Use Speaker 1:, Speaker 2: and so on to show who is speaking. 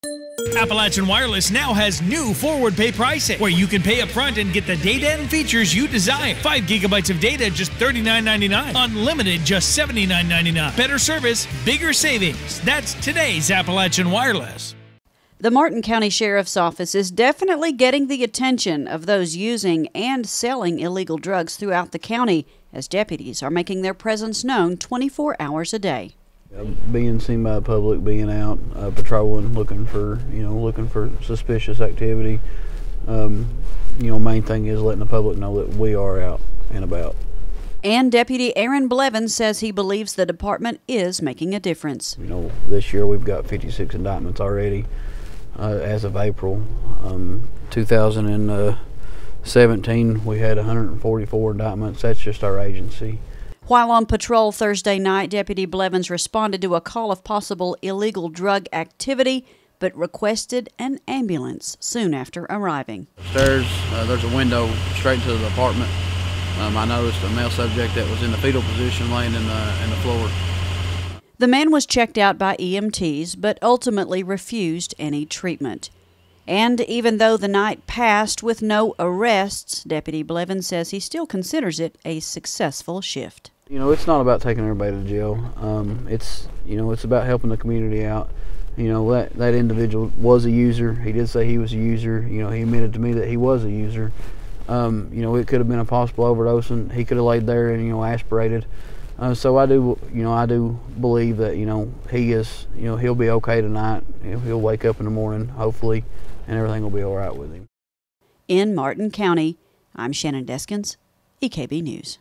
Speaker 1: Appalachian Wireless now has new forward pay pricing, where you can pay up front and get the data and features you desire. 5 gigabytes of data, just $39.99. Unlimited, just $79.99. Better service, bigger savings. That's today's Appalachian Wireless.
Speaker 2: The Martin County Sheriff's Office is definitely getting the attention of those using and selling illegal drugs throughout the county, as deputies are making their presence known 24 hours a day.
Speaker 3: Being seen by the public, being out patrolling, looking for suspicious activity. Main thing is letting the public know that we are out and about.
Speaker 2: And Deputy Aaron Blevins says he believes the department is making a difference.
Speaker 3: This year we've got 56 indictments already as of April. 2017 we had 144 indictments. That's just our agency.
Speaker 2: While on patrol Thursday night, Deputy Blevins responded to a call of possible illegal drug activity, but requested an ambulance soon after arriving.
Speaker 4: Upstairs, there's a window straight into the apartment. I noticed a male subject that was in the fetal position laying in the floor.
Speaker 2: The man was checked out by EMTs, but ultimately refused any treatment. And even though the night passed with no arrests, Deputy Blevins says he still considers it a successful shift.
Speaker 3: It's not about taking everybody to jail. It's about helping the community out. That individual was a user. He did say he was a user. He admitted to me that he was a user. It could have been a possible overdose, and he could have laid there and aspirated. So I do believe that he'll be okay tonight. He'll wake up in the morning, hopefully, and everything will be all right with him.
Speaker 2: In Martin County, I'm Shannon Deskins, EKB News.